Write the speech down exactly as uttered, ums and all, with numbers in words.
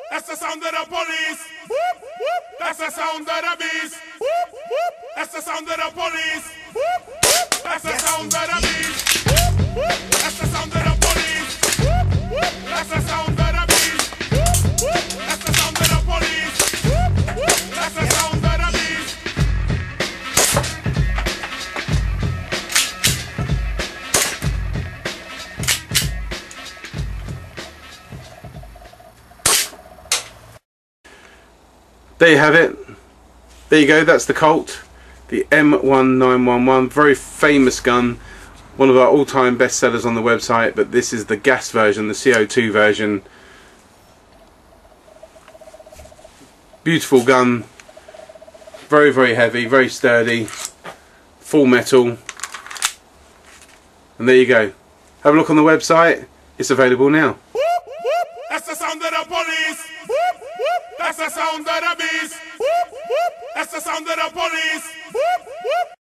That's the sound of the police. That's the sound of the beast. That's the sound of the police. That's the sound of the beast. That's the sound of the police. That's the sound of the beast. That's the sound of the police. That's the sound of the beast. There you have it. There you go, that's the Colt, the M one nine one one, very famous gun, one of our all-time best sellers on the website, but this is the gas version, the C O two version. Beautiful gun, very very heavy, very sturdy, full metal, and there you go. Have a look on the website, it's available now. That's the sound of the police. That's the sound of the beast. That's the sound of the police.